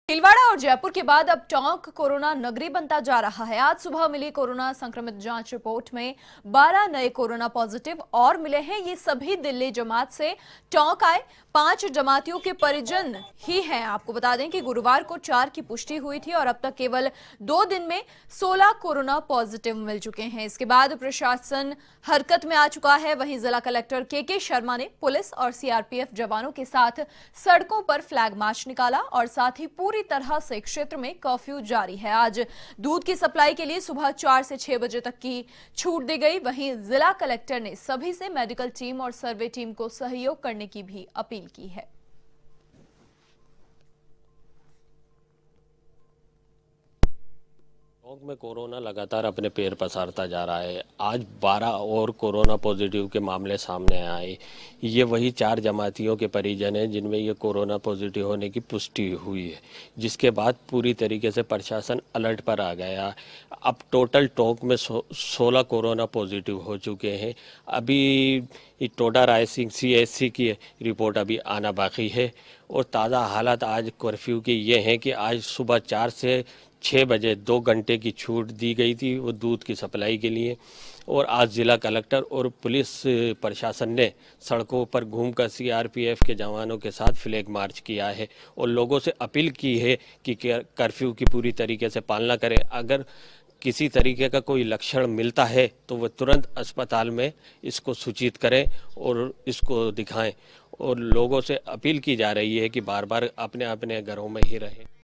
भीलवाड़ा और जयपुर के बाद अब टोंक कोरोना नगरी बनता जा रहा है। आज सुबह मिली कोरोना संक्रमित जांच रिपोर्ट में 12 नए कोरोना पॉजिटिव और मिले हैं। ये सभी दिल्ली जमात से टोंक आए 5 जमातियों के परिजन ही हैं। आपको बता दें कि गुरुवार को 4 की पुष्टि हुई थी और अब तक केवल 2 दिन में 16 कोरोना पॉजिटिव मिल चुके हैं। इसके बाद प्रशासन हरकत में आ चुका है। वहीं जिला कलेक्टर के शर्मा ने पुलिस और सीआरपीएफ जवानों के साथ सड़कों पर फ्लैग मार्च निकाला और साथ ही पूरी तरह से क्षेत्र में कर्फ्यू जारी है। आज दूध की सप्लाई के लिए सुबह 4 से 6 बजे तक की छूट दी गई। वहीं जिला कलेक्टर ने सभी से मेडिकल टीम और सर्वे टीम को सहयोग करने की भी अपील की है। टोंक में कोरोना लगातार अपने पैर पसारता जा रहा है। आज 12 और कोरोना पॉजिटिव के मामले सामने आए। ये वही 4 जमातियों के परिजन हैं जिनमें ये कोरोना पॉजिटिव होने की पुष्टि हुई है, जिसके बाद पूरी तरीके से प्रशासन अलर्ट पर आ गया। अब टोटल टोंक में 16 कोरोना पॉजिटिव हो चुके हैं। अभी टोडा रायसिंह CSC की रिपोर्ट अभी आना बाकी है और ताज़ा हालात आज कर्फ्यू के ये हैं कि आज सुबह 4 से 6 बजे 2 घंटे की छूट दी गई थी वो दूध की सप्लाई के लिए। और आज जिला कलेक्टर और पुलिस प्रशासन ने सड़कों पर घूमकर CRPF के जवानों के साथ फ्लैग मार्च किया है और लोगों से अपील की है कि कर्फ्यू की पूरी तरीके से पालना करें। अगर किसी तरीके का कोई लक्षण मिलता है तो वह तुरंत अस्पताल में इसको सूचित करें और इसको दिखाएं। और लोगों से अपील की जा रही है कि बार बार अपने अपने घरों में ही रहें।